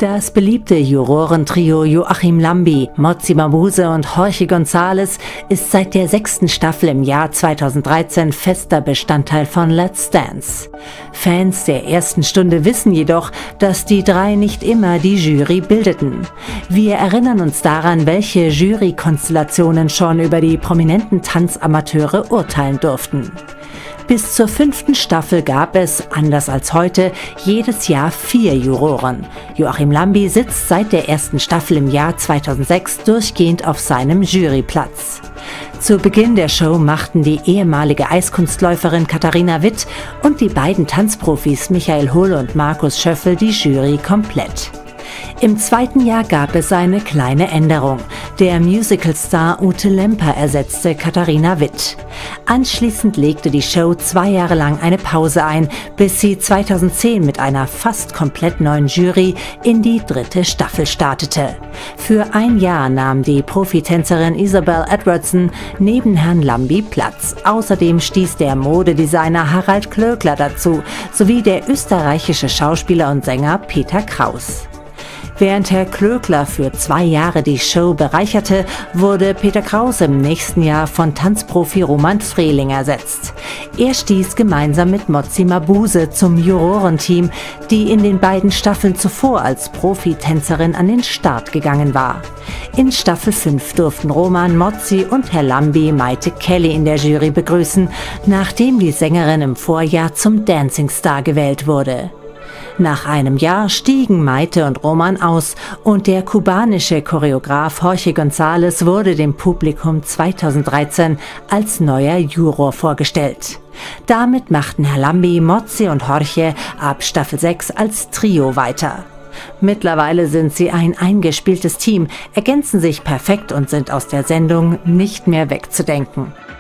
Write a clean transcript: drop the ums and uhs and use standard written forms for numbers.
Das beliebte Jurorentrio Joachim Lambi, Motsi Mabuse und Jorge González ist seit der 6. Staffel im Jahr 2013 fester Bestandteil von Let's Dance. Fans der ersten Stunde wissen jedoch, dass die drei nicht immer die Jury bildeten. Wir erinnern uns daran, welche Jurykonstellationen schon über die prominenten Tanzamateure urteilen durften. Bis zur 5. Staffel gab es, anders als heute, jedes Jahr 4 Juroren. Joachim Lambi sitzt seit der 1. Staffel im Jahr 2006 durchgehend auf seinem Juryplatz. Zu Beginn der Show machten die ehemalige Eiskunstläuferin Katharina Witt und die beiden Tanzprofis Michael Hull und Markus Schöffel die Jury komplett. Im 2. Jahr gab es eine kleine Änderung. Der Musicalstar Ute Lemper ersetzte Katharina Witt. Anschließend legte die Show 2 Jahre lang eine Pause ein, bis sie 2010 mit einer fast komplett neuen Jury in die 3. Staffel startete. Für ein Jahr nahm die Profitänzerin Isabel Edwardson neben Herrn Lambi Platz. Außerdem stieß der Modedesigner Harald Klöckler dazu, sowie der österreichische Schauspieler und Sänger Peter Kraus. Während Herr Klöckler für 2 Jahre die Show bereicherte, wurde Peter Kraus im nächsten Jahr von Tanzprofi Roman Frehling ersetzt. Er stieß gemeinsam mit Motsi Mabuse zum Jurorenteam, die in den beiden Staffeln zuvor als Profitänzerin an den Start gegangen war. In Staffel 5 durften Roman, Motsi und Herr Lambi Maite Kelly in der Jury begrüßen, nachdem die Sängerin im Vorjahr zum Dancing Star gewählt wurde. Nach einem Jahr stiegen Maite und Roman aus und der kubanische Choreograf Jorge González wurde dem Publikum 2013 als neuer Juror vorgestellt. Damit machten Herr Lambi, Motsi und Jorge ab Staffel 6 als Trio weiter. Mittlerweile sind sie ein eingespieltes Team, ergänzen sich perfekt und sind aus der Sendung nicht mehr wegzudenken.